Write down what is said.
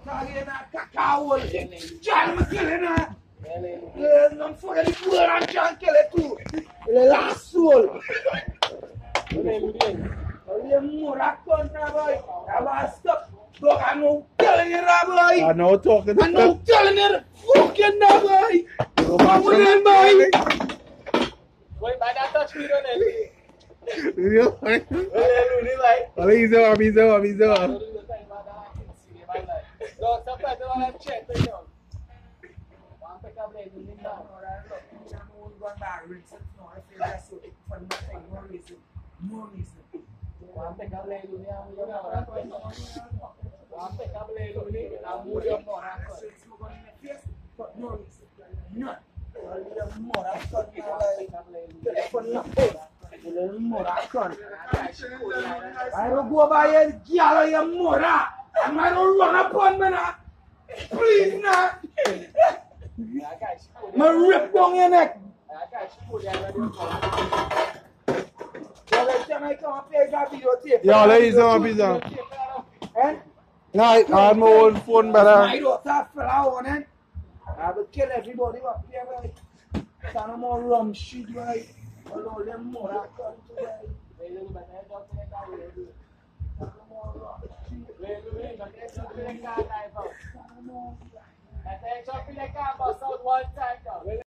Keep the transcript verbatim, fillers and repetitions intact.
Talking a cacao. John McKillen. Don't forget the word and John Kelly too. The last soul. You're more a country boy. I was stuck. Look, I'm not telling you that boy. I know talking. I'm not telling you fucking that boy. Come on in, boy. Wait, by that touch me, don't it? Olha he's on, he's on, he's on. No, sometimes I want to check, you know. One pick up later, you know. One pick up later, you know. One pick up later, you know. I'm moving more. No reason. None. More I cut for nothing. More I cut. I don't go by a girl or more. And I don't run upon me now. Please now. I rip down your neck. Yeah, ladies on, he's on. No, I had my own phone better. I don't have flower on it. I will kill everybody up here, right? Some more rum shit, right? All them more I come to, right? One time,